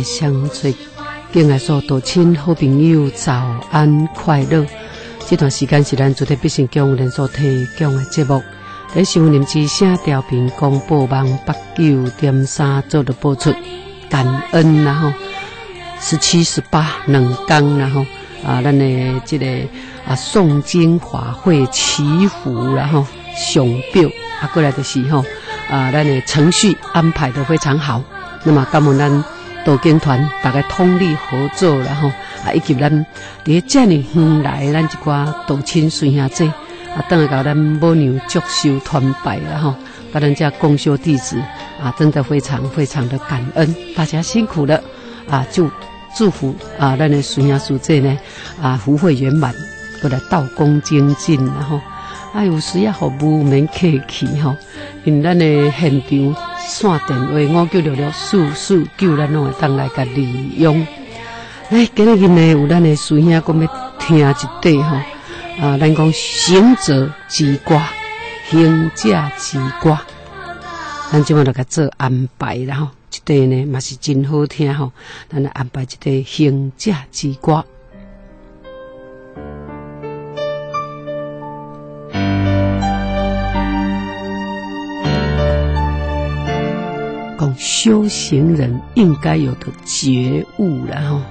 的相随。敬爱所有亲好朋友，早安快乐！这段时间是咱主题必胜强连所提供的节目，在收音之声调频广播网89.3做的播出，感恩然后17、18两天然后咱的这个诵经法会祈福然后上表过来的时候咱的程序安排得非常好。那么感恩咱道经团大家通力合作，然后以及咱伫这么远来咱一寡道亲孙兄姐等下到咱母娘祝寿团拜，然后把咱家共修弟子真的非常非常的感恩，大家辛苦了祝福咱的孙兄师姐呢福慧圆满，过来道功精进，然后有时也互无免客气吼，因为咱的现场线电话59664449，咱拢会当来甲利用。来，今日呢有咱的师兄讲要听一段吼，咱讲行者之歌，行者之歌，咱即马就甲做安排，然后这段呢嘛是真好听吼，咱来安排这段行者之歌。讲修行人应该有的觉悟，然后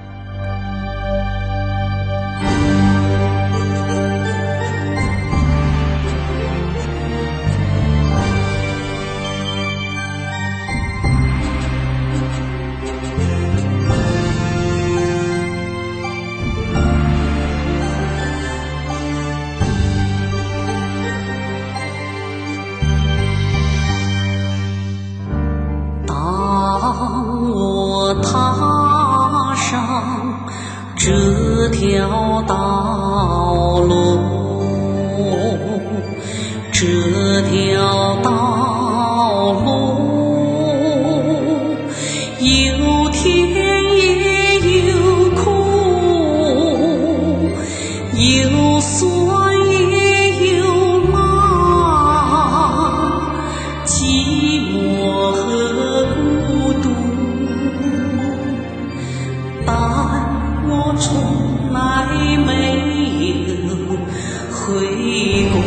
踏上这条道路，这条道路有甜也有苦，有酸也有辣，寂寞和孤独，但我从来没有悔过。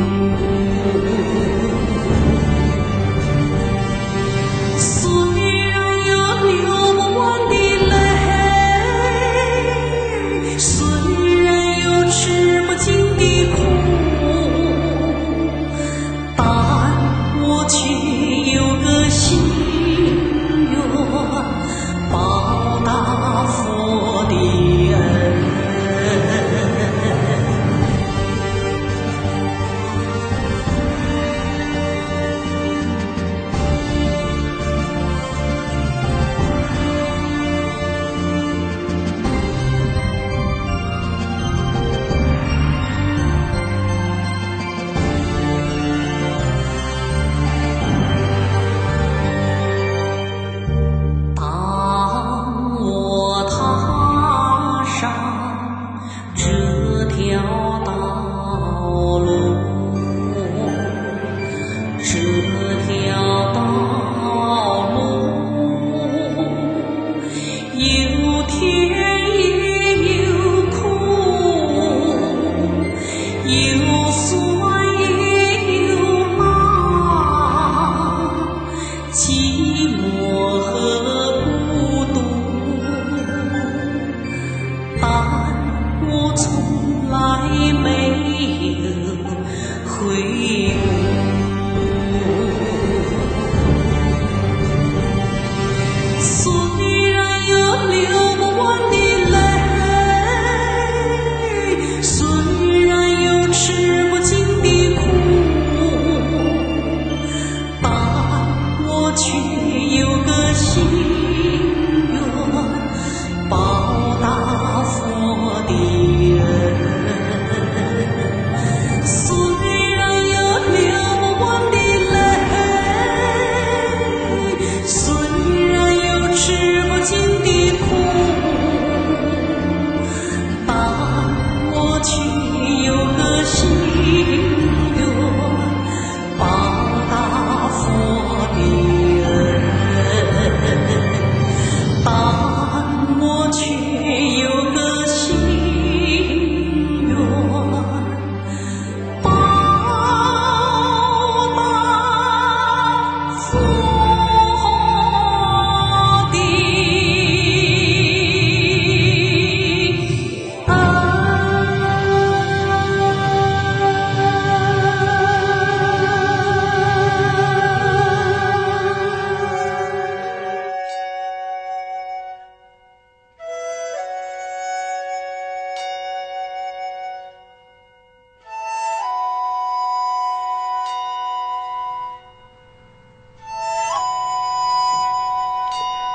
虽然有流不完的泪，虽然有吃不尽的苦，但我却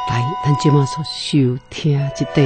台，咱即马所收听即块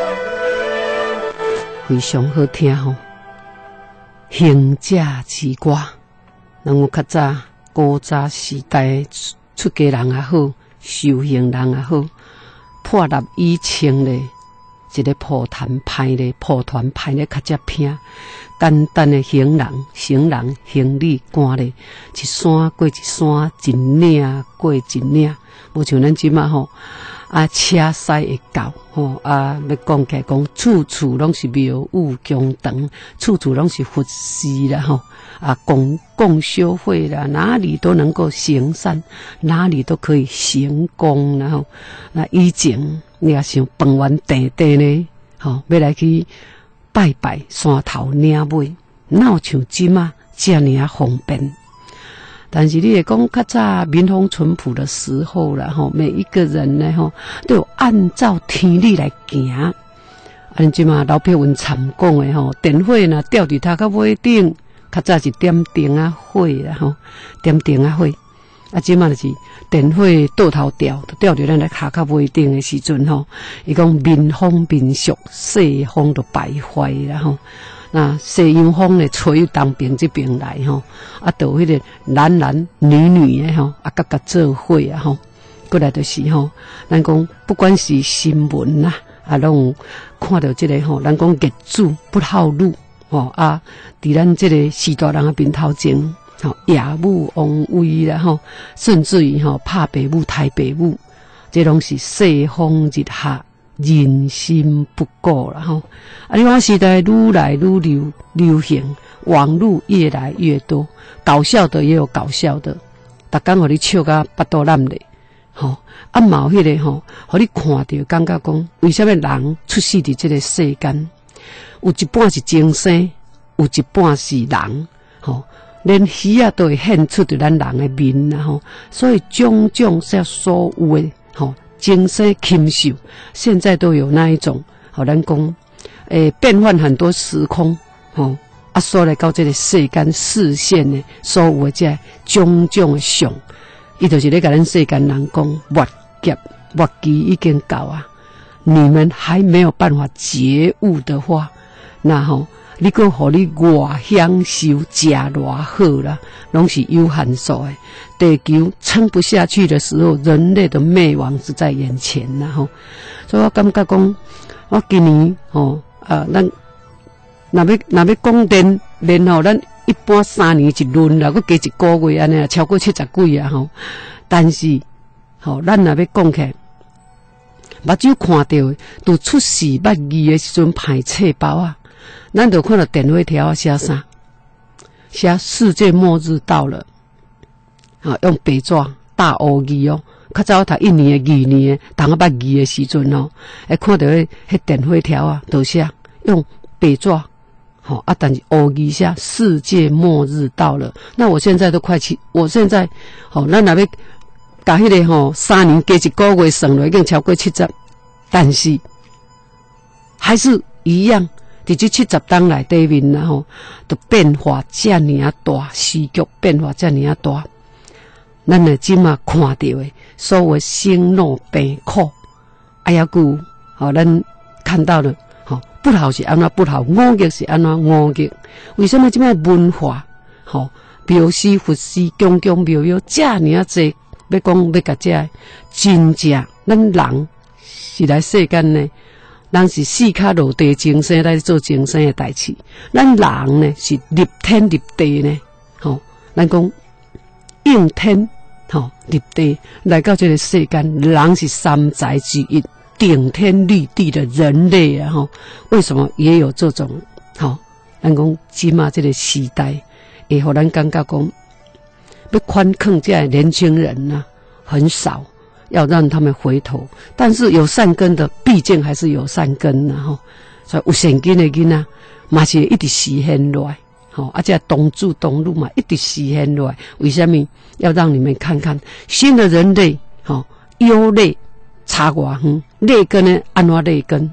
非常好听吼，行者之歌，人有较早古早时代出家人也好，修行人也好，破立以前咧一个蒲团派咧较只拼。简单的行人行李赶咧，一山过一山，一岭过一岭，无像咱即马吼，车驶会到吼，要讲起来讲，处处拢是庙宇宫堂，处处拢是佛寺啦吼，共修会啦，哪里都能够行善，哪里都可以行功啦吼。那以前你也想饭碗地地呢，吼，要来去。拜拜山头岭尾，哪有像即马这尔方便？但是你会讲较早民风淳朴的时候啦，吼，每一个人呢，吼，都有按照天理来行。咱即马老票文常讲的吼，电火呢吊伫头壳尾顶，较早是点灯啊火啦，吼，点灯啊火。即马就是电火倒头吊伫咱咧骹尾顶的时阵吼，伊讲民风民俗，世风就败坏啦吼。那西洋风咧吹东边这边来吼，就迄个男女的吼，甲做伙啊吼。过来就是吼，咱讲不管是新闻啦，拢看到这个吼，咱讲业主不好路吼伫咱这个时代人面头前。亚母王威啦吼，甚至于拍爸母、抬爸母，这拢是世风日下，人心不古啦吼。你看时代愈来愈流行，网络越来越多，搞笑的也有搞笑的，逐工互你笑甲巴肚烂咧，吼嘛有迄个吼，互你看到感觉讲，为什么人出世伫这个世间，有一半是精神，有一半是人，吼。连鱼都会现出伫咱人的面啦吼，所以种种所有的吼精神禽兽，现在都有那一种，咱讲变换很多时空吼，所来到这个世间视线的所有的这种种的相，伊就是咧甲咱世间人讲，末期已经到啊，你们还没有办法觉悟的话，那吼。你搁互你外享受食偌好啦，拢是有限数的。地球撑不下去的时候，人类的灭亡是在眼前啦吼。所以我感觉讲，我今年吼咱若要讲连吼，咱一般3年一轮啦，搁加一个月安尼，超过70几啊吼。但是吼，咱若要讲起来，目睭看到的，都出事捌字的时阵歹册包啊。咱就看到电话条写啥？写世界末日到了，用白纸大乌字哦。较早读1年的、2年的，当捌字的时阵哦，会看到迄电话条啊，都写用白纸，但是乌字写世界末日到了。那我现在都快我现在咱若要甲迄个3年加一个月算落，已经超过70，但是还是一样。伫这70当内底面啦吼，都变化遮尔啊大，时局变化遮尔啊大。咱呢即马看到的所谓生老病苦，还有咱看到了不好是安怎不好，恶业是安怎恶业。为什么即马文化庙寺佛寺宫庙遮尔啊济？要讲要甲遮真正咱人是来世间呢？人是四脚落地精神来做精神的代志，咱人呢是立天立地呢，咱讲应天立地来到这个世间，人是三才之一，顶天立地的人类啊为什么也有这种咱讲即马这个时代，会互咱感觉讲要宽抗这年轻人啊很少。要让他们回头，但是有善根的，毕竟还是有善根的所以有善根的囡仔嘛是一直实现落来，这东主东路嘛一直实现落来。为什么要让你们看看新的人类优劣差偌远，劣根呢安怎劣根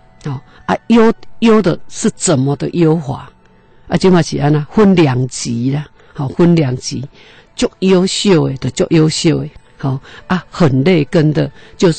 优的是怎么的优化这嘛是安那分两级啦，分两级，足优秀的就足优秀的。很劣根的，就是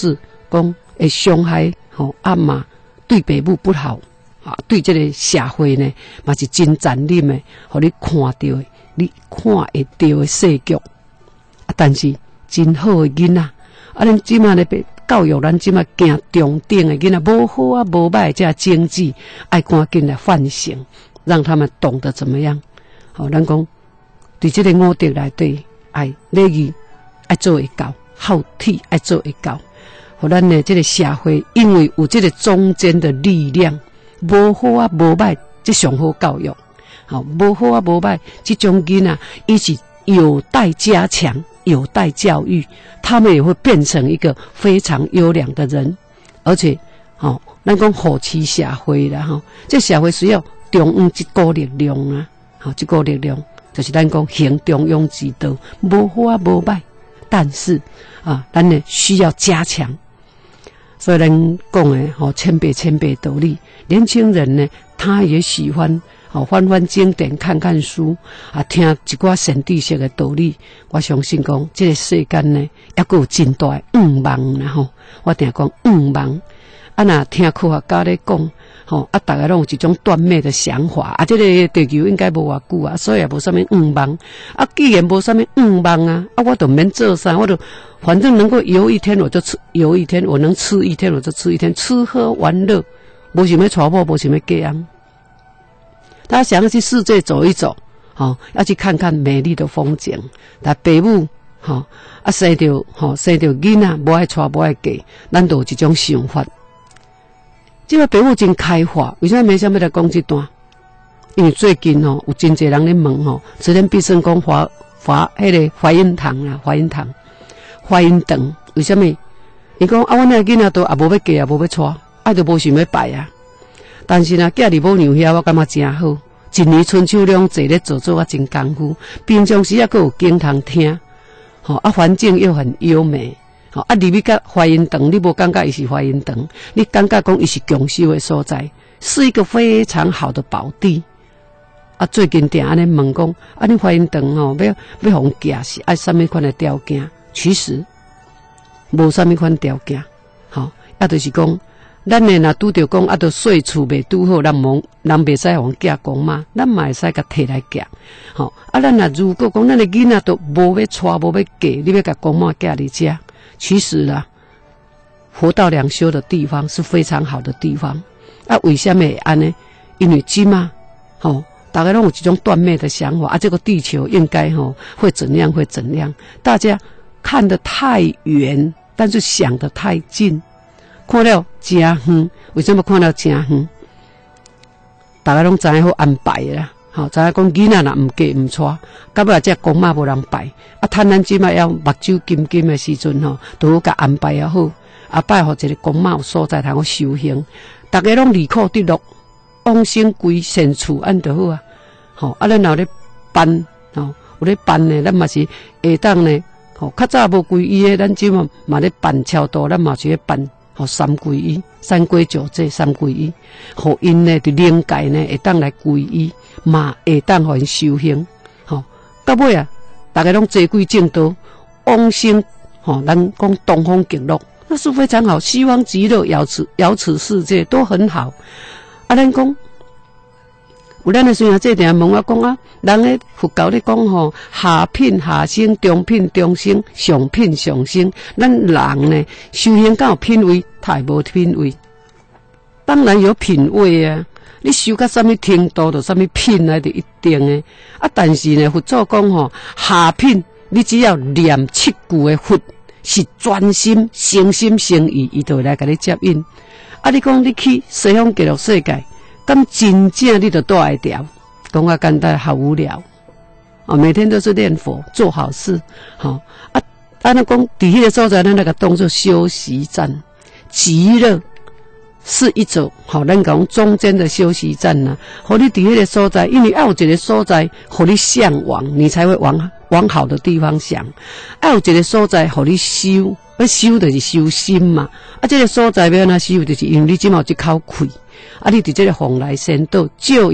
讲会伤害阿嬷对爸母不好啊，对这个社会呢嘛是真残忍的，互你看到的，你看会到的世局啊，但是真好的囡仔，啊，咱即马咧教育咱即马行中等的囡仔，无好啊无歹，这经济爱赶紧来唤醒，让他们懂得怎么样。好，咱讲伫这个五德内底，爱礼仪爱做会到，孝悌爱做会到。互咱的这个社会，因为有这个中间的力量，无好啊无歹，这上好教育。好，无好啊无歹，这种囡仔伊是有待加强，有待教育，他们也会变成一个非常优良的人。而且，咱讲后期社会啦，这社会需要中央一股力量啊，这股力量就是咱讲行中庸之道，无好啊无歹，但是咱呢需要加强。所以咱讲的千倍千倍道理，年轻人呢，他也喜欢翻翻经典，看看书啊，听一寡神知识的道理。我相信讲，这个世间呢，还有真大的愿望啦吼。我定讲愿望，若听科学家咧讲，大家拢有一种断灭的想法啊，这个地球应该无偌久啊，所以也无啥物愿望啊。既然无啥物愿望啊，我就免做啥，我就。反正能够游一天我就游一天，我能吃一天我就吃一天，吃喝玩乐，无想要娶某，无想要嫁人。他想要去世界走一走，要去看看美丽的风景。但爸母，生到囡仔，无爱娶，无爱嫁，咱都有一种想法。这个爸母真开化，为什么没想要来讲这段？因为最近有真侪人咧问慈天必胜宫华迄个华阴堂啦，华阴堂。华阴堂为什么？伊讲阮那囡仔都无要嫁，无要娶，就无想要拜啊。但是嫁入母娘遐，我感觉真好。一年春秋两季咧做啊真功夫，平常时还有经通听，环境又很优美，入去甲华阴堂，你无感觉伊是华阴堂，你感觉讲伊是共修的所在，是一个非常好的宝地。最近定安尼问讲，你华阴堂要互嫁是爱什么款的条件？其实无啥物款条件，就是讲，咱诶若拄着讲，着岁厝未拄好，人袂使互嫁公妈，咱嘛会使甲摕来嫁，咱若如果讲咱诶囡仔都无要娶，无要嫁，你要甲公妈嫁伫遮，其实啦，佛道两修的地方是非常好的地方。为什么会安呢？因为即嘛，大家拢有一种断灭的想法，这个地球应该会怎样，会怎样，大家。看得太远，但是想得太近，看了真远。为什么看了真远？大家拢知影好安排啦，知影讲囡仔若唔嫁唔娶，到尾这公妈无人拜，趁咱即摆要目睭金金的时阵都好甲安排也好，拜互一个公妈有所在通修行，大家拢离苦得乐，往生归善处，安就好啊。咱若咧办有咧办呢，咱嘛是下当呢。较早无皈依的，咱即嘛咧办超度，咱嘛是咧办三皈依、三归九戒、三皈依，互因呢伫灵界呢会当来皈依，嘛会当互因修行。到尾大家拢坐归正道，往生咱讲东方极乐，那是非常好。西方极乐、遥此世界都很好。咱讲。有咱的孙仔这定问我讲人咧佛教咧讲下品下生，中品中生，上品上生。咱人呢修行敢有品位？太无品位。当然有品位啊！你修到什么程度，就什么品来就一定的。但是呢，佛祖讲下品，你只要念7句的佛，是专心、诚心诚意，伊就会来甲你接引。你讲你去西方极乐世界。咁真正你就带掉，讲啊简单，好无聊。每天都是念佛，做好事。那讲伫迄个所在，咱那个当作休息站，极乐是一种咱讲中间的休息站呐。互你伫迄个所在，因为有一个所在，互你向往，你才会往好的地方想。有一个所在，互你修，要修就是修心嘛。这个所在要安怎修，就是因为你即嘛有一口气。你伫这个蓬莱仙岛照用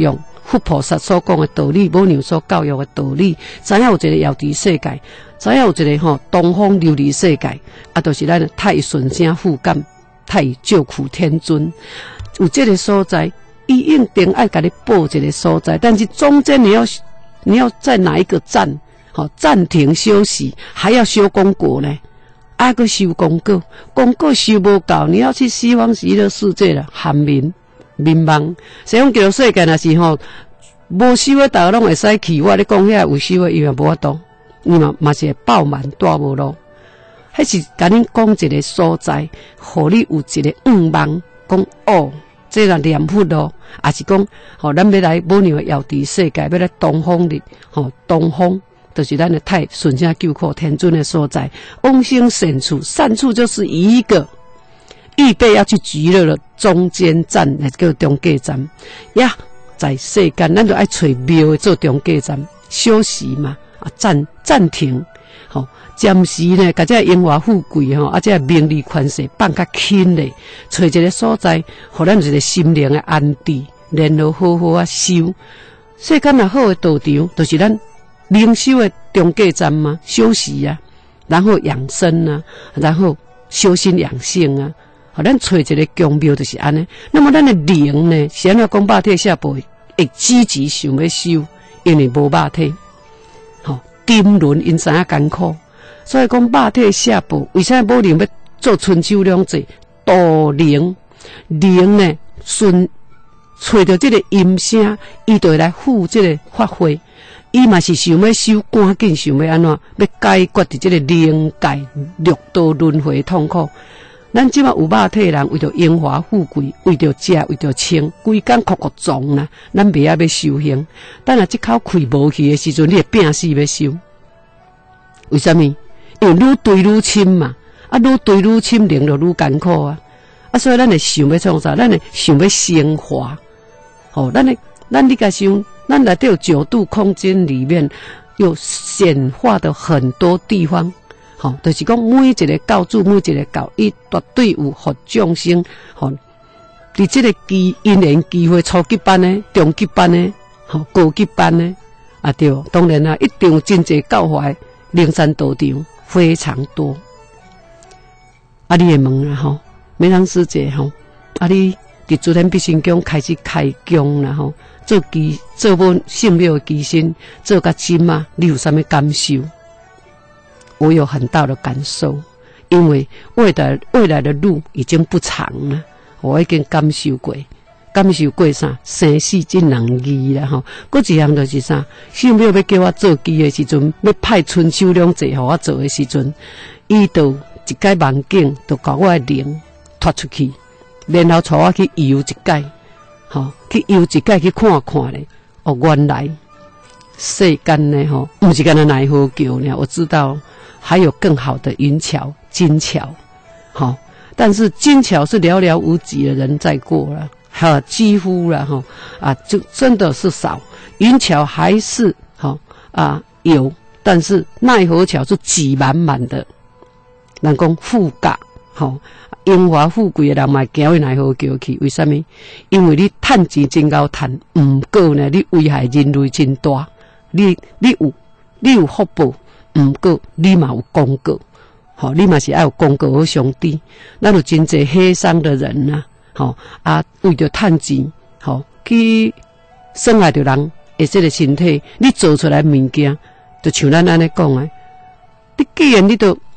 佛菩萨所讲的道理，母娘所教育的道理，知影有一个瑶池世界，知影有一个东方琉璃世界，啊，就是咱的太顺声护感，太救苦天尊，有这个所在，伊一定爱给你报这个所在，但是中间你要在哪一个站？暂停休息，还要修功果呢，还要修功果，功果修不够，你要去西方极乐世界了，寒民茫。西方极乐世界若是无修的，大家拢会使去。我咧讲遐有修的，伊也无法度，伊嘛是会爆满大无路。迄是甲恁讲一个所在，互你有一个望，讲哦，这个念佛咯，也是讲咱要来母娘的瑶池世界，要来东方的东方。就是咱的太顺声救苦天尊的所在，往生善处，善处就是一个预备要去极乐的中间站，来叫中继站呀。在世间，咱就爱找庙做中继站，休息嘛，暂停，暂时呢，甲这荣华富贵这名利权势放较轻咧，找一个所在，互咱一个心灵的安定，然后好好修。世间若好的道场，就是咱灵修的中继站嘛，休息啊，然后养生啊，然后修心养性啊，咱找一个宫庙就是安尼。那么咱的灵呢，是安怎讲肉体下辈会积极想要修，因为无肉体，沉沦因知影艰苦，所以讲肉体下辈为啥母娘要做春秋两节度灵？灵呢，找到这个音声，伊就会来付这个发挥。伊嘛是想要修，赶紧想要安怎，要解决伫这个灵界六道轮回痛苦。咱即马有肉体人，为着荣华富贵，为着食，为着穿，规工哭哭撞啦。咱袂晓要修行，等下即口气无去的时阵，你会拼死要修。为什么？因为愈对愈深嘛，愈对愈深，灵就愈艰苦啊。所以咱会想要创啥？咱会想要升华。咱你甲想。咱内底有9度空间里面有显化的很多地方，就是讲每一个教主，每一个教，伊绝对有互众生，伫这个因缘机会，初级班的、中级班的、高级班的，对，当然啦，一定有真济教化灵山道场非常多。你会问啦美郎师姐你伫诸天必心宫开始开工啦做本圣庙的机身，做甲今啊，你有啥物感受？我有很大的感受，因为未来的路已经不长了，我已经感受过啥？生死真容易啦搁一项就是啥？圣庙要叫我做机的时阵，要派春秋两节互我做的时阵，伊就一解梦境，就把我的灵拖出去，然后带我去游一解。去游一解去看看咧，原来世间呢不是干那奈何桥呢，我知道还有更好的云桥、金桥，但是金桥是寥寥无几的人在过了，几乎了就真的是少。云桥还是有，但是奈何桥是挤满满的，人讲富甲荣华富贵的人嘛，行去奈何桥去？为什么？因为你趁钱真够趁，唔过呢，你危害人类真大。你有福报，唔过你嘛有功过，你嘛是要有功过好上帝。咱有真济黑商的人呐，为着趁钱，去伤害着人的这个身体，你做出来物件，就像咱安尼讲的，你既然你都。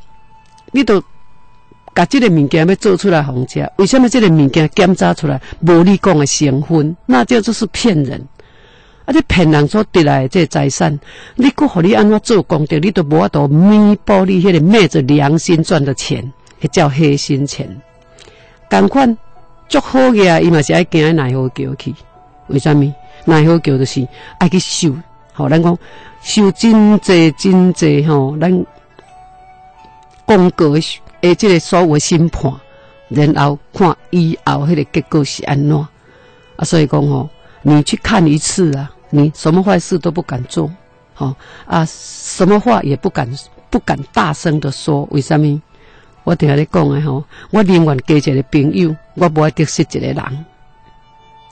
把这个物件要做出来红吃，为什么这个物件检查出来无你讲的成分？那就是骗人。你骗人所得来的这个财产，你搁互你安怎做功德，你都无法度弥补你迄个昧着良心赚的钱，迄叫黑心钱。同款足好个伊嘛是爱行奈何桥去。为什么？奈何桥就是爱去修，咱讲修真济咱功过这个所谓审判，然后看以后迄个结果是安怎所以讲你去看一次你什么坏事都不敢做，什么话也不敢大声的说。为什么？我听你讲的我宁愿加一个朋友，我不爱得失一个人。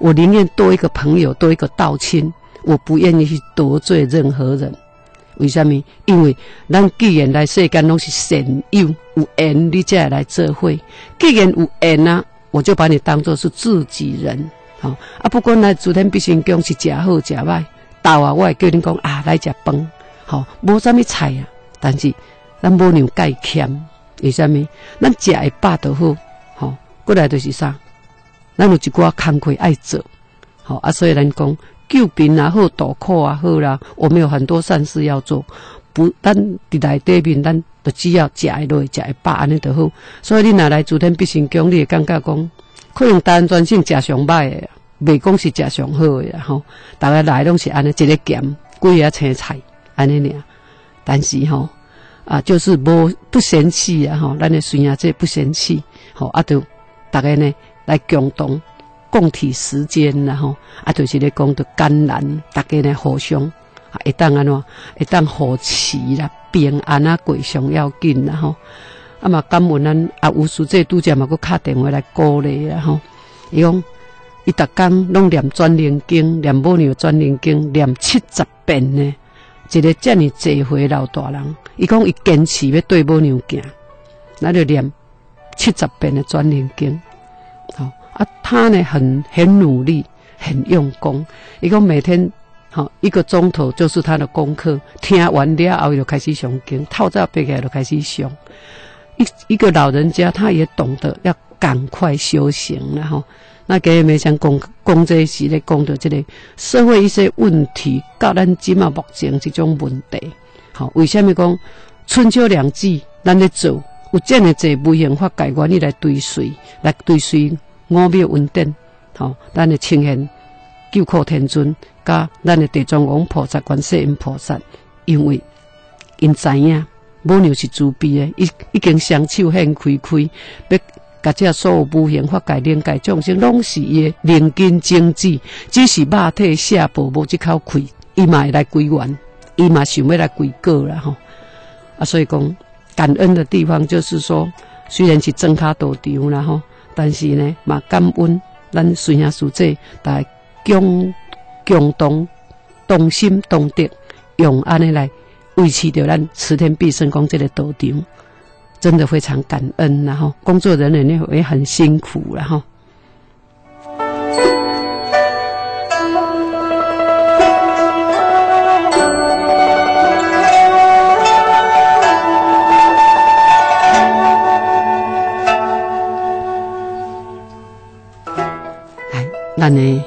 我宁愿多一个朋友，多一个道亲，我不愿意去得罪任何人。为什么？因为咱既然来世间拢是善友，有缘你才会来做伙。既然有缘啊，我就把你当作是自己人。好啊，不管来诸天必胜宫是食好食歹，到啊我会叫恁讲啊来食饭。好，无啥物菜啊，但是咱无娘介欠。为什么？咱食会饱就好。好，过来就是啥？咱有一寡工课爱做。好啊，所以咱讲。救病啊好，度苦啊好啦，我们有很多善事要做。不，咱伫内底面，咱就只要食会落，食会饱安尼就好。所以你若来诸天必胜宫，你会感觉讲，可能单专性食上歹的，袂讲是食上好的吼。大家来拢是安尼，一个咸，几个青菜安尼尔。但是吼啊，就是不嫌弃啊吼，咱的孙仔这不嫌弃，吼啊，就大家呢来共同。共体时间啦吼，啊，就是咧讲着艰难，大家咧互相啊，会当安怎，会当和气啦，平安啊过上要紧啦吼。啊嘛，感恩咱啊有师姐拄则嘛，佮敲电话来鼓励啦吼。伊讲，伊逐工拢念转灵经，念母娘转灵经，念70遍呢。一个遮尔济岁老大人，伊讲伊坚持要对母娘行，那就念70遍的转灵经，好。啊，他呢很努力，很用功。伊讲每天1个钟头就是他的功课，听完了后就开始上经，透早爬起来就开始上。一个老人家，他也懂得要赶快修行了哈。那今日没想讲这是咧讲到这个社会一些问题，甲咱即嘛目前这种问题。好，为什么讲春秋两季咱咧做，有这样济无形法界原理来追随，五庙稳定，吼，咱的呈现救苦天尊，甲咱的地藏王菩萨、观世音菩萨，因为因知影母娘是慈悲的，已经双手献开，要甲这所有无形法界、灵界众生，拢是伊的灵根精子，只是肉体下报无这口气，伊嘛会来归元，伊嘛想要来归果啦吼。啊，所以讲感恩的地方就是说，虽然是庄脚道场啦吼。但是呢，嘛感恩咱孙兄师姐，大家共同心同德，用安尼来维持着咱慈天必胜宫这个道场，真的非常感恩啦吼。工作人员也很辛苦啦吼。咱的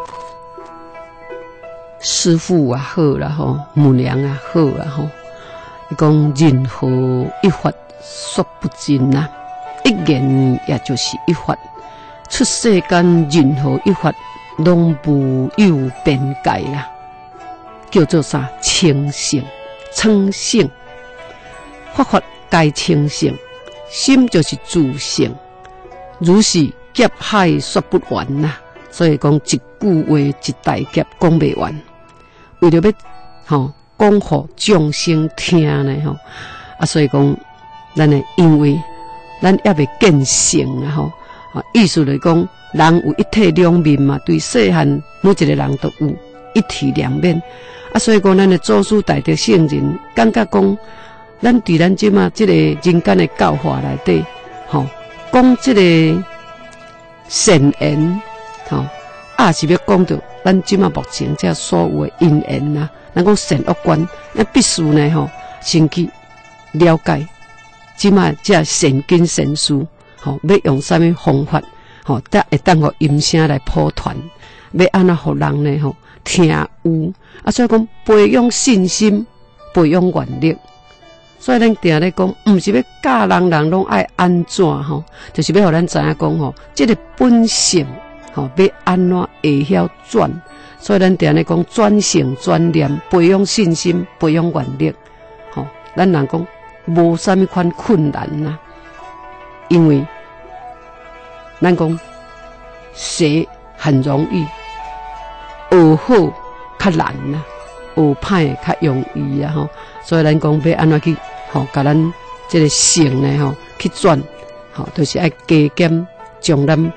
师父啊好啦吼，母娘啊好啦吼。伊讲任何一法说不尽呐，一言也就是一法。出世间任何一法拢无有边界啦，叫做啥？清性，称性。法该清性，心就是自性，如是劫海说不完呐。所以讲一句话一大劫讲袂完，为了要讲互众生听呢吼，啊，所以讲咱呢，因为咱也未见性啊吼，意思来讲，人有一体两面嘛，对细汉每一个人都有一体两面，啊，所以讲咱的祖师大德圣人感觉讲，咱伫咱即马即个人间的教化内底，讲即个善言。是要讲到咱即马目前这所有的因缘啊，咱讲善恶观，咱必须呢先去了解即马这善根善事，要用啥物方法，才会当互音声来普传，要安怎互人呢听有啊，所以讲培养信心，培养愿力。所以咱定咧讲，毋是要教人拢爱安怎就是要互咱知影讲这个本性。要安怎会晓转，所以咱定咧讲转性转念，培养信心，培养愿力。咱人讲无啥物款困难呐，因为咱讲学很容易，学好较难呐，学歹较容易啊吼。所以咱讲要安怎去甲咱这个性呢去转，就是爱加减将咱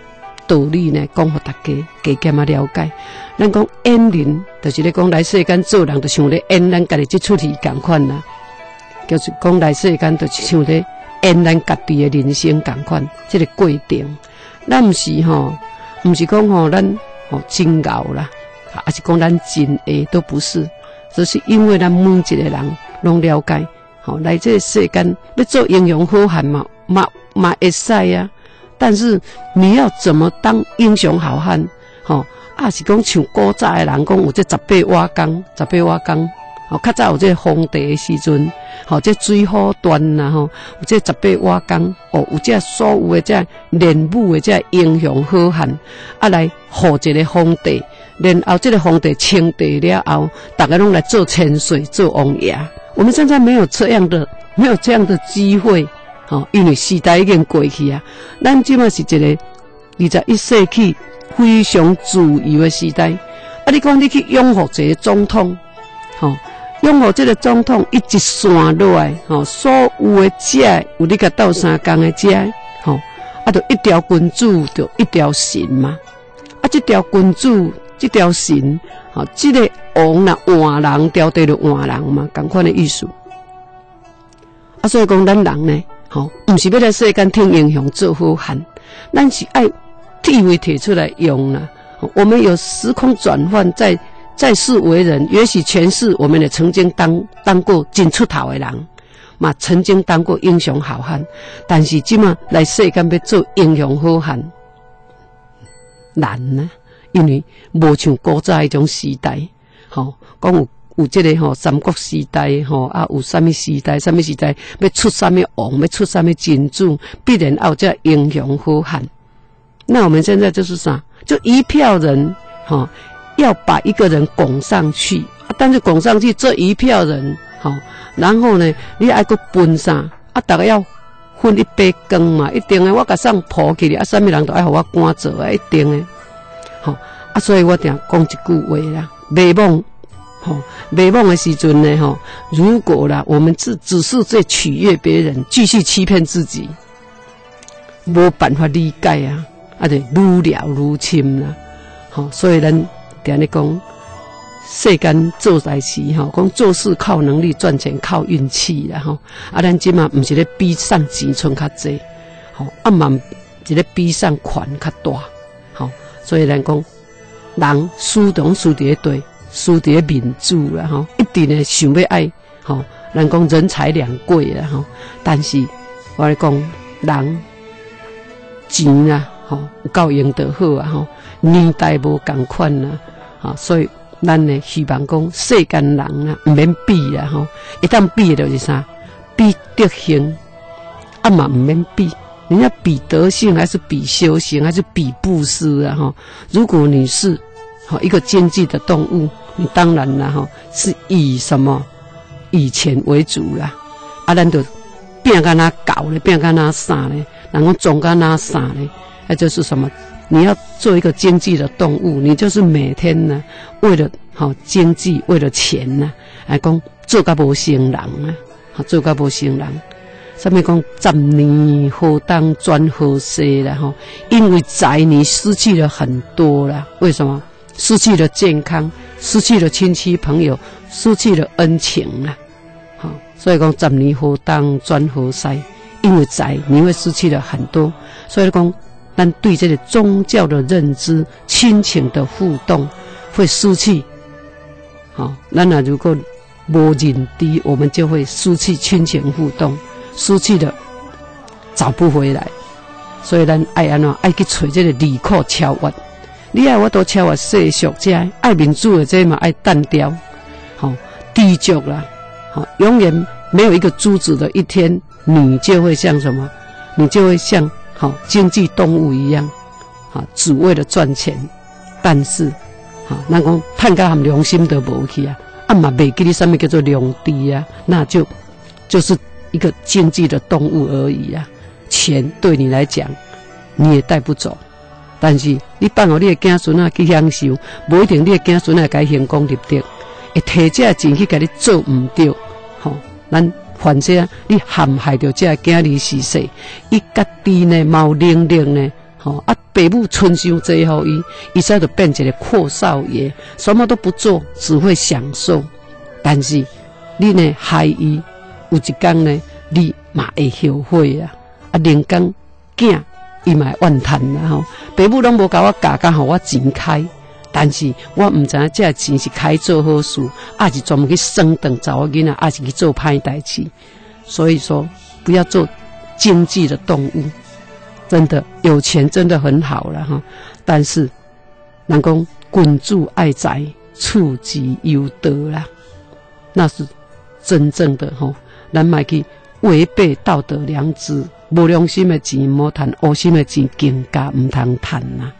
道理呢，讲互大家加减啊了解。咱讲演人，就是咧讲来世间做人，就像咧演咱家己这出戏共款啦。就是讲来世间，就是像咧演咱家己的人生共款，这个过程。咱毋是吼，毋是讲吼咱吼真熬啦，还是讲咱真会都不是，只是因为咱每一个人拢了解，吼来这个世间要做英雄好汉嘛会使啊。但是你要怎么当英雄好汉？吼，是讲像古早的人讲有这18瓦工，吼，较早有这皇帝的时阵，吼，这水好端啦，吼，有这18瓦工，哦，有这所有的这练武的这英雄好汉，来护一个皇帝，然后这个皇帝称帝了后，大家拢来做千岁、做王爷。我们现在没有这样的机会。因为时代已经过去啊，咱即马是一个21世纪非常自由的时代。你讲你去拥护一个总统，拥护这个总统一线落来，所有的遮有你甲斗相共的遮，就一条君主就一条神嘛。这条君主，这条神，这个王啦换人调对就换人嘛，同款的意思。所以讲咱人呢。不是要来世间听英雄做好汉，咱是爱地位提出来用啦。我们有时空转换，在世为人，也许前世我们也曾经当过真出头的人，嘛曾经当过英雄好汉，但是即马来世间要做英雄好汉难啊，因为无像古早迄种时代，讲有这个三国时代有什么时代要出什么王，要出什么君主，必然要这英雄好汉。那我们现在就是啥？就一票人要把一个人拱上去，但是拱上去这一票人然后呢，你还搁分啥？大家要分一杯羹嘛，一定的。我甲送抱起来，什么人都爱互我赶走一定的。所以我定讲一句话啦，袂妄。没梦的时阵呢，如果啦，我们只是在取悦别人，继续欺骗自己，没办法理解啊，就愈聊愈深啦。所以咱定咧讲，世间做代志讲做事靠能力，赚钱靠运气啦咱即马唔是咧比上钱存较济，嘛是咧比上权较大。所以咱讲人输总输伫对。输伫民主啦一定呢想要爱咱讲人财两贵啦但是我来讲人钱啊有够用得好啊年代无共款啦所以咱呢希望讲世间人啊唔免比啦一旦比就是啥比德行嘛唔免比，人家比德性还是比修行还是比布施啊如果你是一个经济的动物，你当然啦是以什么以钱为主啦，咱就变干那搞咧，变干那啥咧，然后总干那啥咧，那就是什么？你要做一个经济的动物，你就是每天呢为了经济，为了钱呢，来讲做甲无成人啊，做甲无成人。上面讲10年何当专何世啦因为财你失去了很多啦，为什么？失去了健康，失去了亲戚朋友，失去了恩情啊！所以讲10年何当专何世，因为财你会失去了很多，所以讲咱对这个宗教的认知、亲情的互动会失去。咱如果无认知，我们就会失去亲情互动，失去了找不回来。所以咱爱安怎爱去找这个利苦超越。你爱我都超越世俗这爱民主的这嘛爱单调，低俗啦，永远没有一个珠子的一天，你就会像什么？你就会像经济动物一样，只为了赚钱。但是，咱讲趁甲含良心都无去啊，嘛袂记你什么叫做良知啊，那就是一个经济的动物而已啊。钱对你来讲，你也带不走。但是你放互你的子孙去享受，无一定你的子孙该成功立德，会摕这钱去甲你做唔对，咱反正你陷害着这子儿逝世，伊家己呢冒能力呢， 爸母春伤济互伊，伊才就变一个阔少爷，什么都不做，只会享受。但是你呢害伊，有一天呢，你嘛会后悔啊！啊，连讲囝伊嘛会怨叹啦吼，爸母拢无甲我教，甲互我钱开。但是我唔知影这个钱是开做好事，还是专门去省顿查某囡仔，还是去做歹代志。所以说，不要做经济的动物。真的有钱真的很好了哈，但是人讲君子爱财，处之有道啦，那是真正的吼。咱莫去违背道德良知，无良心的钱莫赚，恶心的钱更加唔通赚呐。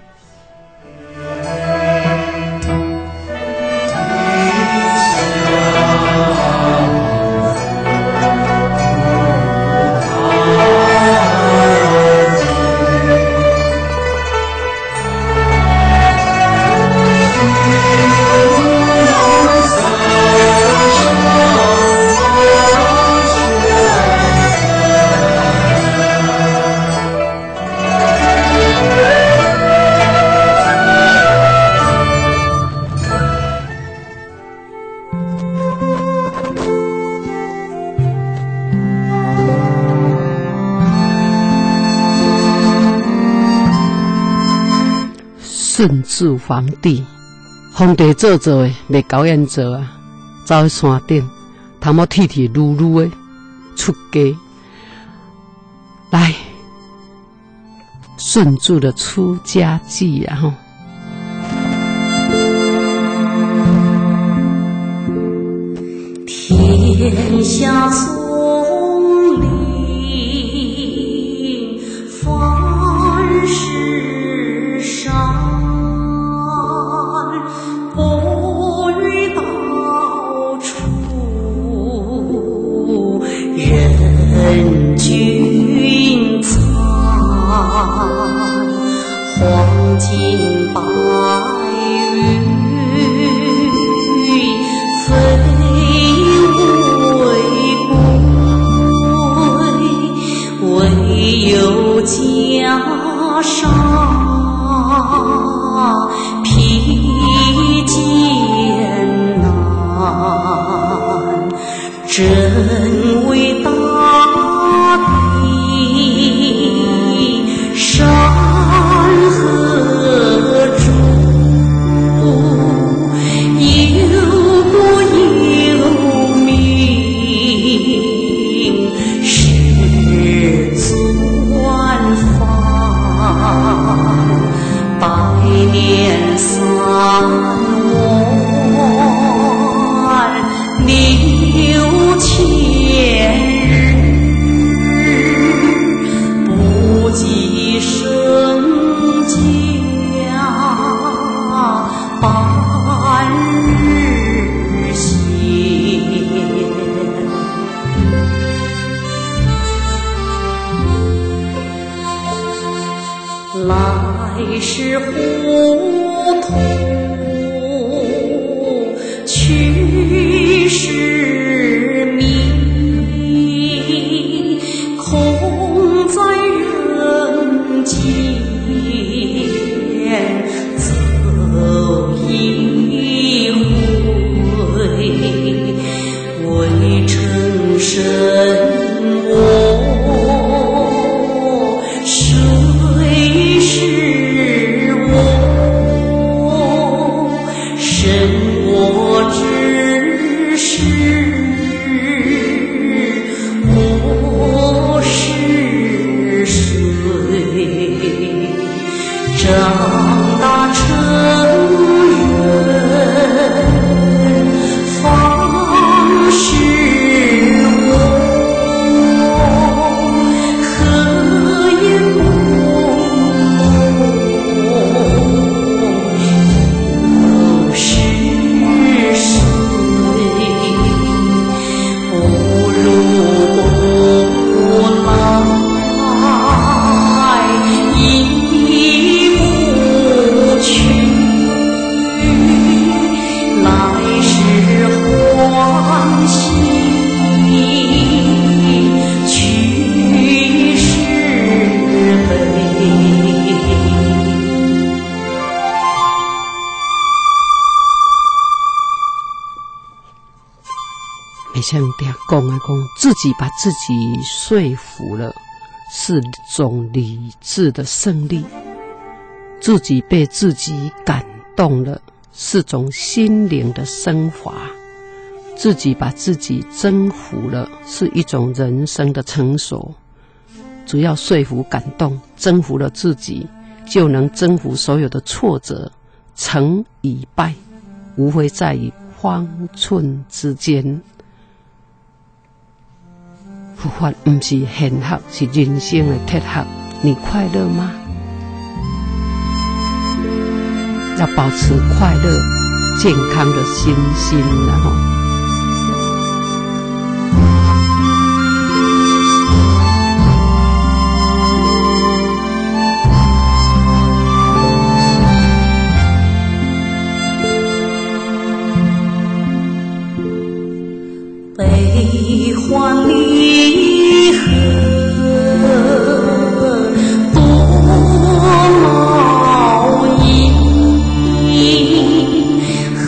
顺治皇帝，皇帝做的袂狗眼做啊，走去山顶，头毛剃剃噜噜的出家。来，顺治的出家记啊吼。 天下丛林，凡是山，不遇到处人君餐，黄金白玉非有袈裟披艰难，真为大地山河主，有国有民，世尊百年3万6000日，不计身家半日闲。来时糊涂，去时迷，空在人间走一回，未成身我谁是我？身我之事，我是谁？长大成人方是我。 像嗲讲的讲，自己把自己说服了，是种理智的胜利；自己被自己感动了，是种心灵的升华；自己把自己征服了，是一种人生的成熟。只要说服、感动，征服了自己，就能征服所有的挫折。成与败，无非在于方寸之间。佛法不是玄学，是人生的铁学。你快乐吗？要保持快乐、健康的心，然后。 悲欢离合多劳役，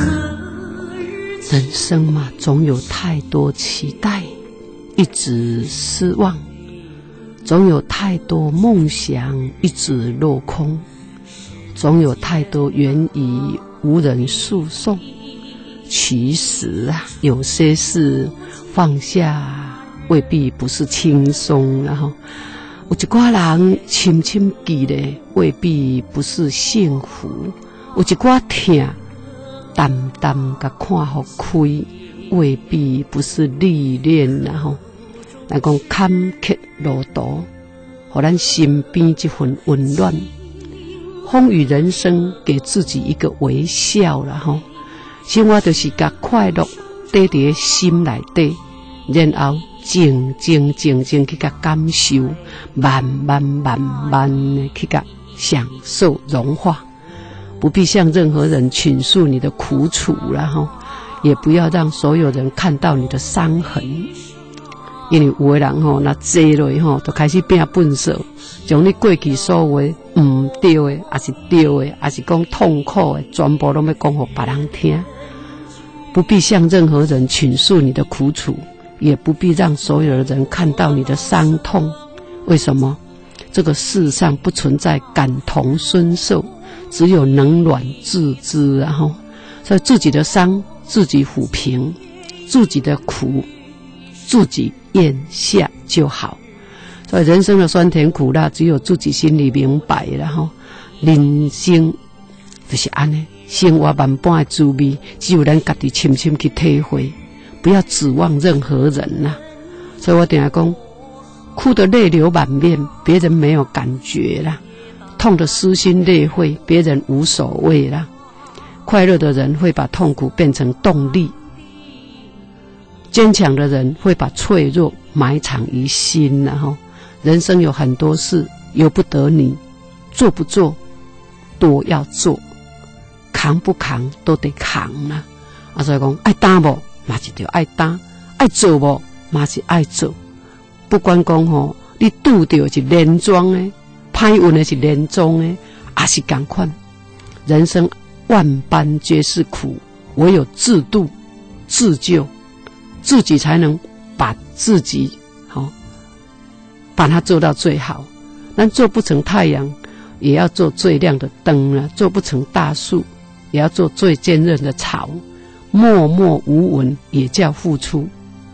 人生嘛，总有太多期待，一直失望；总有太多梦想，一直落空；总有太多缘已无人诉讼。其实啊，有些事放下未必不是轻松，然后有一寡人深深记咧，未必不是幸福；有一寡痛淡淡甲看互开，未必不是历练，然后咱讲坎坷路途，互咱身边这份温暖。风雨人生，给自己一个微笑，然后。生活就是把快乐带在心内底，然后静静去甲感受，慢慢的去甲享受融化。不必向任何人倾诉你的苦楚，然后也不要让所有人看到你的伤痕。因为有的人那坐落就开始变笨手，将你过去所有的唔对的，还是对的，还是讲痛苦的，全部都要讲给别人听。不必向任何人倾诉你的苦楚，也不必让所有的人看到你的伤痛。为什么？这个世上不存在感同身受，只有冷暖自知，然后所以自己的伤自己抚平，自己的苦自己咽下就好。所以人生的酸甜苦辣，只有自己心里明白，然后人生就是安尼。生活万般的滋味，只有咱家己深深去体会，不要指望任何人呐。所以我等下讲，哭得泪流满面，别人没有感觉啦；痛得撕心裂肺，别人无所谓啦。快乐的人会把痛苦变成动力，坚强的人会把脆弱埋藏于心，然后人生有很多事由不得你，做不做都要做。扛不扛都得扛啦，所以讲爱担无嘛是着爱担，爱做无嘛是爱做。不管讲你拄到是连庄的，歹运的是连庄的，也是同款。人生万般皆是苦，唯有自度自救，自己才能把自己把它做到最好。但做不成太阳，也要做最亮的灯啊；做不成大树，也要做最坚韧的草。默默无闻也叫付出。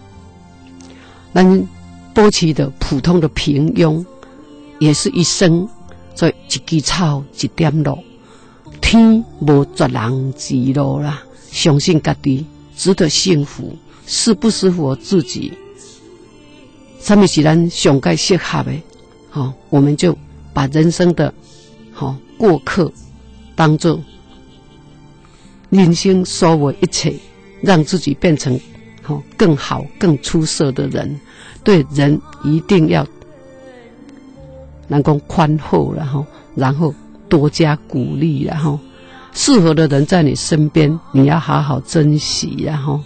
咱保持的普通的平庸，也是一生。所以一枝草一点露，天无绝人之路啦。相信家己值得幸福，适不适合自己，什么是咱上该适合的，我们就把人生的过客当作人生所有一切，让自己变成更好更出色的人。对人一定要能够宽厚，然后多加鼓励，然后适合的人在你身边，你要好好珍惜，然后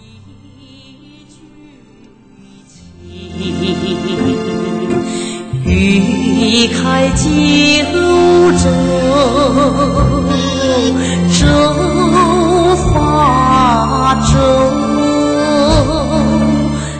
欲开九州，州法州，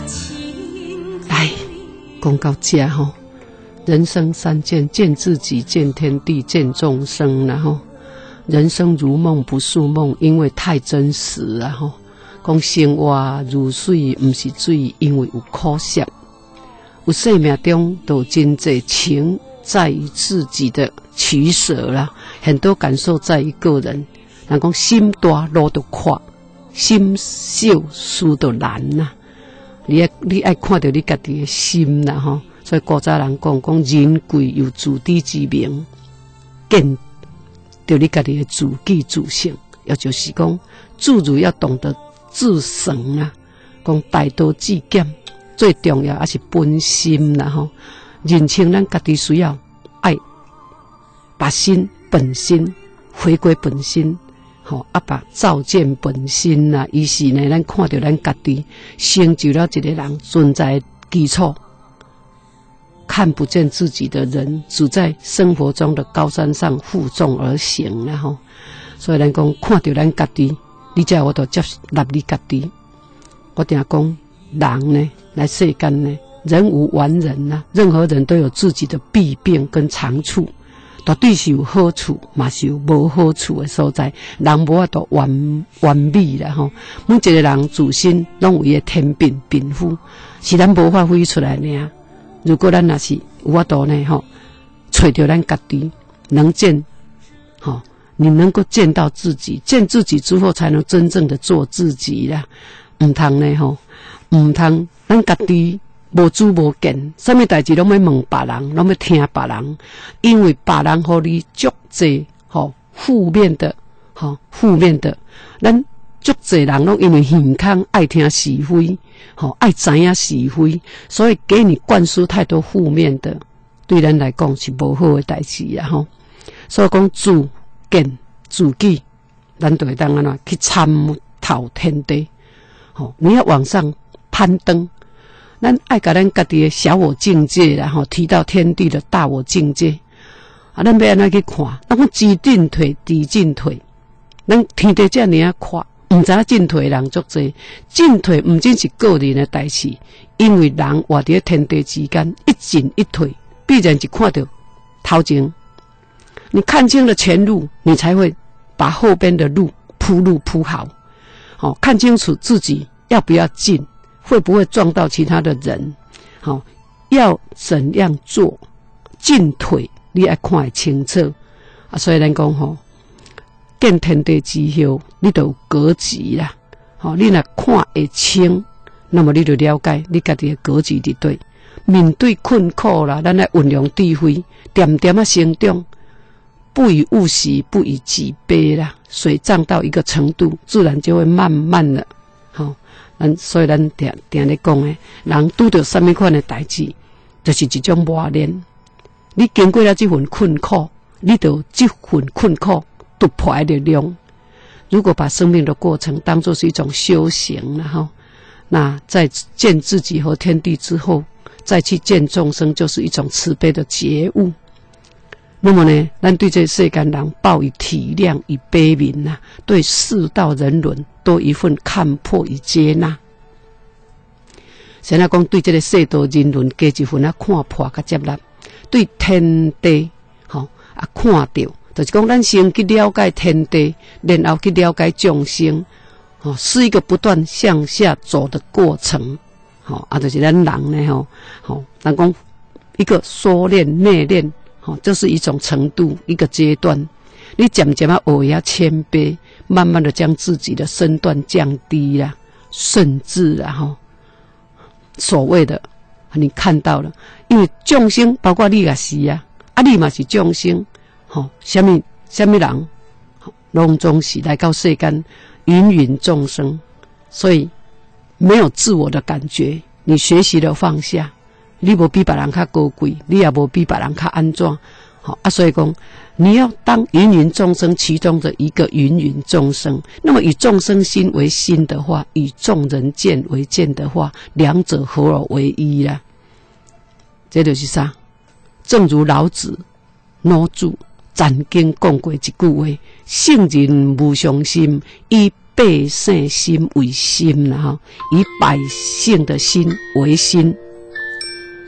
讲到这吼，人生三见：见自己、见天地、见众生。然后，人生如梦不是梦，因为太真实了吼。讲生活如水，不是水，因为有苦涩。有生命中都真济情在于自己的取舍啦，很多感受在于个人。人讲心大路就宽，心小事就难呐。你爱看到你家己的心啦吼。所以古早人讲人贵有自知之明，见到你家己的自己自性，也就是讲自如要懂得自省啊。讲大道至简，最重要还是本心啦吼。认清咱家己需要爱，把心本心回归本心，吼把照见本心啦。于是呢，咱看到咱家己成就了一个人存在的基础。看不见自己的人，只在生活中的高山上负重而行然后，所以咱讲看到咱家己，你才有法度接纳你家己。我定讲人呢，来世间呢，人无完人呐，任何人都有自己的弊病跟长处，绝对是有好处，嘛是有无好处的所在。人无法度完美啦吼，每一个人自身拢有伊的天病病符，是咱无发挥出来呢。如果咱若是有法度呢吼，找到咱家己能见，吼，你能够见到自己，见自己之后，才能真正的做自己啦。唔通呢吼，唔通咱家己无主无见，什么代志拢要问别人，拢要听别人，因为别人互你足济吼负面的，咱足济人拢因为耳孔爱听是非。爱知影是非，所以给你灌输太多负面的，对咱来讲是无好的代志啊！吼，所以讲自见自己，咱就会当安怎去参透天地。你要往上攀登，咱爱甲咱家己的小我境界啦，提到天地的大我境界啊，咱要安怎去看？咱讲知进退，知进退，咱天地这尔啊宽。唔知影进退人足济，进退唔仅是个人的代志，因为人活伫天地之间，一进一退，必然是看到头前。你看清了前路，你才会把后边的路铺好。看清楚自己要不要进，会不会撞到其他的人，要怎样做，进退你要看得清楚啊。所以咱讲见天地之后，你就有格局啦。你若看会清，那么你就了解你家己的格局伫对。面对困苦啦，咱来运用智慧，点点啊成长，不以物喜，不以己悲啦。水涨到一个程度，自然就会慢慢的，所以咱定咧讲诶，人拄到什么款的代志，就是一种磨练。你经过了这份困苦，你就有这份困苦突破的力量。如果把生命的过程当作是一种修行，然后那在见自己和天地之后，再去见众生，就是一种慈悲的觉悟。那么呢，咱对这世间人抱以体谅与悲悯呐，对世道人伦多一份看破与接纳。现在讲对这个世道人伦加一份看破甲接纳，对天地看到。就是讲，咱先去了解天地，然后去了解众生，是一个不断向下走的过程。就是咱人呢，咱讲一个缩敛、内敛，这是一种程度，一个阶段。你渐渐啊学会谦卑，慢慢的将自己的身段降低啦，甚至所谓的你看到了，因为众生包括你也是啊，你嘛是众生。什么人，拢总是来到世间，芸芸众生，所以没有自我的感觉。你学习了放下，你无比别人较高贵，你也无比别人较安怎。所以讲，你要当芸芸众生其中的一个芸芸众生，那么以众生心为心的话，以众人见为见的话，两者合而为一啦。这就是啥？正如老子、老祖曾经讲过一句话：圣人无上心，以百姓心为心啦，以百姓的心为心。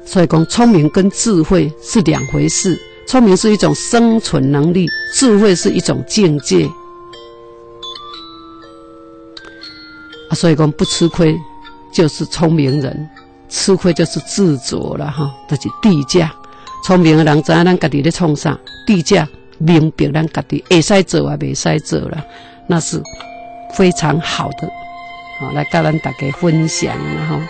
所以讲，聪明跟智慧是两回事。聪明是一种生存能力，智慧是一种境界。所以讲，不吃亏就是聪明人，吃亏就是自作了哈，就是地价。聪明的人知影咱家己咧创啥，地价明白咱家己会使做啊，袂使做了，那是非常好的。好，来跟咱大家分享了哈。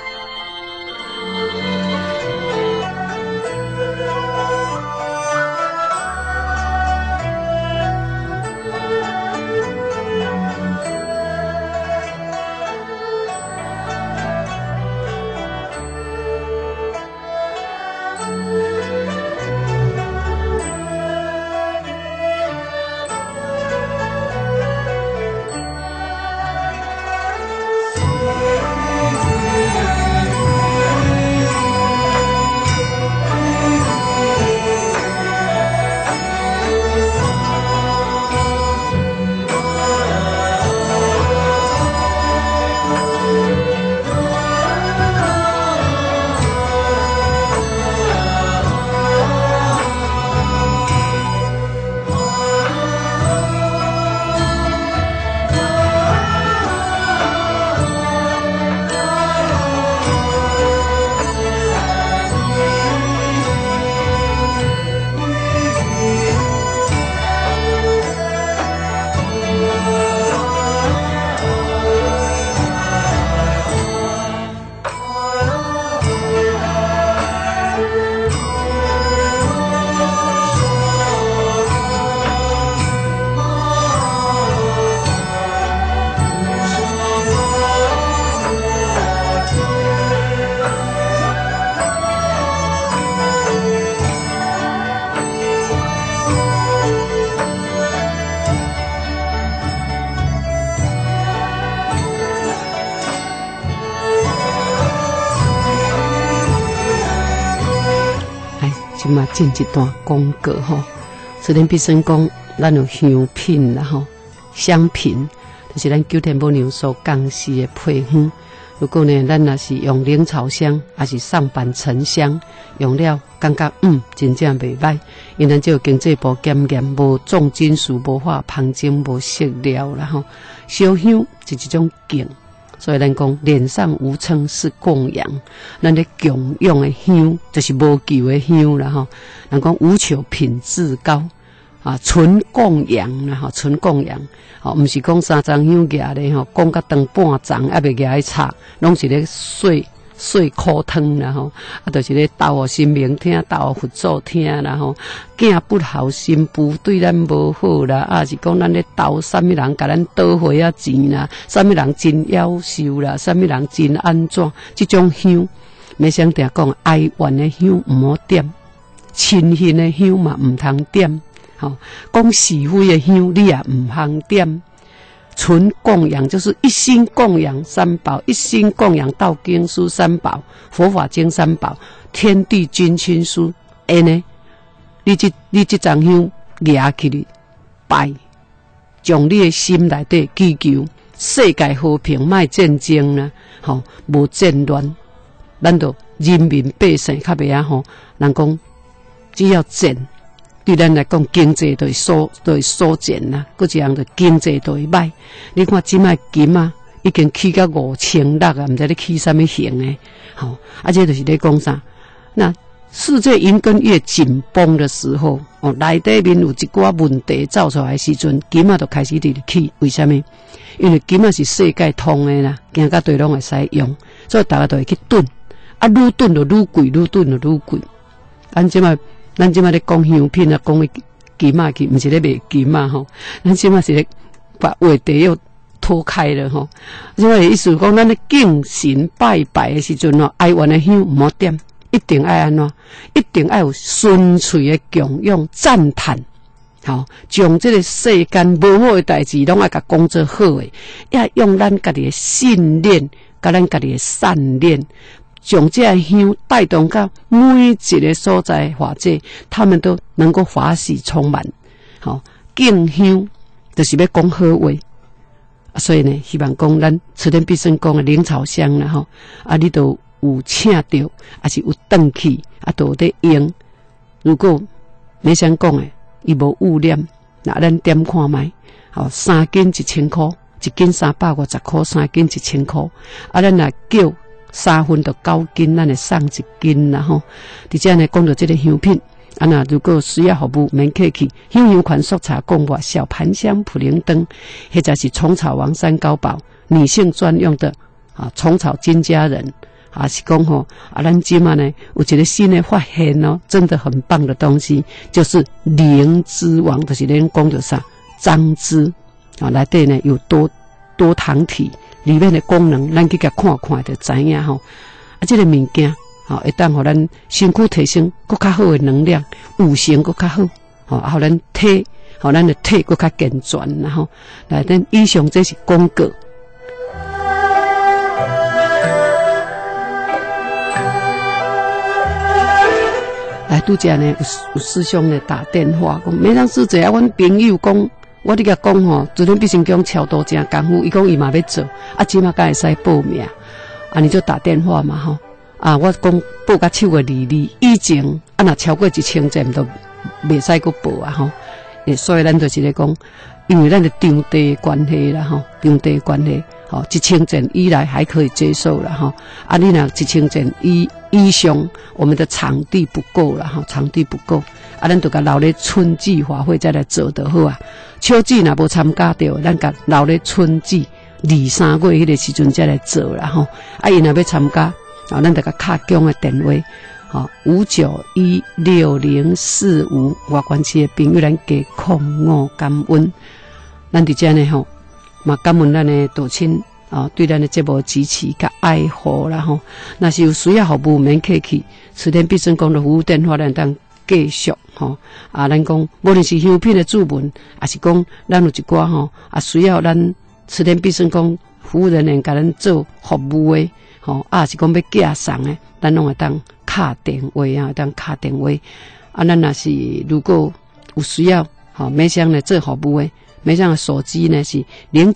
即嘛进一段广告吼，慈天必胜讲，咱有香品啦吼，香品就是咱九天母娘所讲示的配方。如果呢，咱若是用灵草香，还是上板沉香，用了感觉真正袂歹，因咱就经济部检验，无重金属、无化香精、无色料啦吼。烧香是一种敬。所以咱讲脸上无称是供养，咱咧供养的香就是无求的香啦吼。人讲无求品质高啊，纯供养啦吼，纯供养哦，毋是讲三张香夹咧吼，讲甲当半张还袂夹去插，拢是咧碎苦汤啦吼，啊，就是咧斗互神明听，斗互佛祖听啦吼。囝不孝，新妇对咱无好啦，啊是讲咱咧斗啥物人甲咱倒回啊钱啦，啥物人真夭寿啦，啥物人真安怎？即种香，没想定讲哀怨的香毋好点，亲近的香嘛毋通点，吼，讲是非的香你也毋通点。纯供养就是一心供养三宝，一心供养道经书三宝、佛法经三宝、天地君亲书。安呢，你这张香拿起来拜，从你的心内底祈求世界和平，莫战争啦，吼，无战乱，咱就人民百姓较袂啊吼，人讲只要战。对咱来讲，经济就会缩减啦，搁一样就经济就会歹。你看即摆金啊，已经起到5600啊，毋知你起啥物型诶，吼，这就是咧讲啥？那世界银根越紧绷的时候，内底面有一寡问题走出来的时阵，金啊就开始伫起。为什么？因为金啊是世界通诶啦，行到对拢会使用，所以大家都会去囤，啊，愈囤就愈贵，愈囤就愈贵。咱即摆咧讲香品啊，讲的金啊去，毋是咧卖金啊吼。咱即摆是咧把话题又拖开了吼。即摆意思讲，咱咧敬神拜拜的时阵哦，哀怨的香毋好点，一定爱安怎？一定爱有纯粹的供养赞叹。吼，将这个世间无好的代志，拢爱甲讲做好的，要用咱家己的信念，甲咱家己的善念。将这香带动到每一个所在法界，他们都能够法喜充满。好，敬香就是要讲好话，所以呢，希望讲咱慈天必胜宫的灵草香啦吼，啊，你都有请到，还是有转去，都有在用。如果没想讲诶，伊无污染，那咱点看卖，3斤1000块，1斤350块，3斤1000块，咱若叫3分到9斤，咱会送1斤啦吼。而且呢，讲到这个香品。那如果需要服务，免客气。香款速茶贡丸、小盘香、普灵灯，或者是虫草王三高宝，女性专用的虫草金家人，是讲吼咱今嘛呢有一个新的发现哦，真的很棒的东西，就是灵芝王，就是咱讲的啥樟芝内底呢有多糖体，里面的功能，咱去甲看看就知影吼。这个物件。会当互咱身躯提升更较好的能量，有形更较好，互咱体，互咱的体更较健全，然后来咱以上这是广告。来拄则呢有师兄呢打电话讲，每当师姐啊，阮朋友讲，我伫甲讲吼，昨天必须讲超多真功夫，伊讲伊嘛要做，即马敢会使报名，你就打电话嘛吼。我讲报到手的利，以前若超过1000件都袂使阁报吼。所以咱就是咧讲，因为咱的场地关系啦吼，场地关系，1000件以来还可以接受啦吼。你若1000件以上，我们的场地不够啦吼，场地不够，咱就甲留咧春季花卉再来做就好啊。秋季若无参加到，咱甲留咧春季2、3月迄个时阵再来做啦吼。伊若要参加。咱就甲卡强的电话，5916045，外关市的朋友咱加05感恩。咱伫遮呢吼，嘛感恩咱的道亲对咱的节目支持甲爱护啦吼。若是有需要服务，免客气，慈天必胜宫的服务电话咱当继续吼。咱讲无论是香品的注文，还是讲咱有一寡吼，需要咱慈天必胜宫服务人员甲咱做服务的。是讲要寄送的，咱拢会当敲电话当敲电话。咱若是如果有需要，每箱呢做服务的，每箱的手机呢是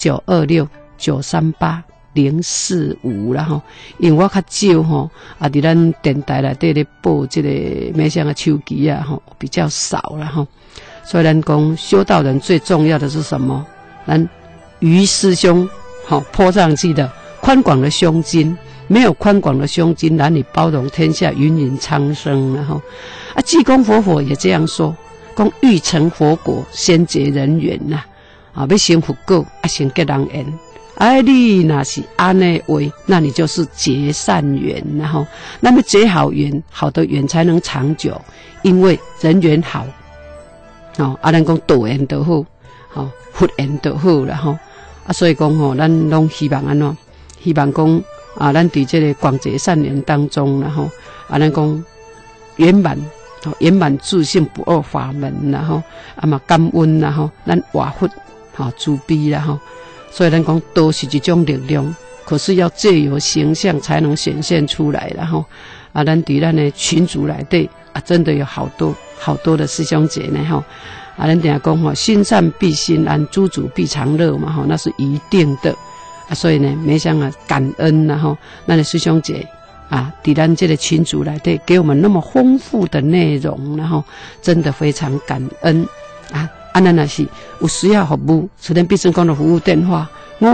0926938045啦吼。因为我较少吼，伫咱电台内底咧报这个每箱的手机比较少啦吼。所以咱讲修道人最重要的是什么？咱于师兄泼上去的宽广的胸襟。没有宽广的胸襟，难以包容天下芸芸苍生了哈。济公活佛也这样说，讲欲成佛果，先结人缘呐。要成佛果，先结人缘。你那是安内为，那你就是结善缘，然后那么结好缘，好的缘才能长久，因为人缘好。咱讲道缘就好，佛缘就好了哈。所以讲咱拢希望安怎？希望讲。咱伫这个广结善缘当中，然后咱讲圆满自信不二法门，然后嘛感恩，然后咱活佛慈悲，然后所以咱讲都是一种力量，可是要借由形象才能显现出来，然后咱伫咱的群组内底真的有好多的师兄姐呢吼，咱定讲心善必心安，知足必常乐嘛吼，那是一定的。所以呢，没想感恩然后咱的师兄姐伫咱这个群组内底给我们那么丰富的内容，然后真的非常感恩咱若是有需要服务，慈天必胜宫的服务电话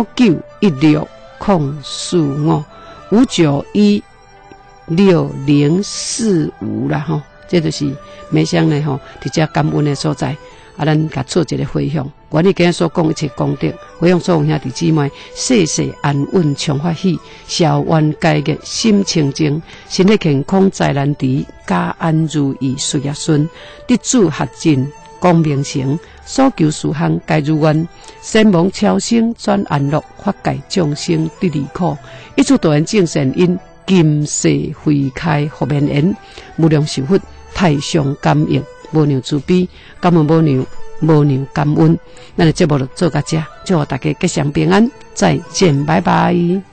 5916045啦吼，这就是没想呢吼，伫遮感恩的所在。咱甲做一个回向，我今日所讲一切功德，回向所有兄弟姊妹，世世安稳，常欢喜，消冤解结，心清净，身体健康，财难离，家安如意，事业顺，得主合进，光明成，所求事项皆如愿，仙王超生转安乐，法界众生得离苦，一处大愿正善因，今世慧开福绵延，无量寿佛，太上感应。无量慈悲，感恩无量感恩，咱的节目就做到这，祝大家吉祥平安，再见，拜拜。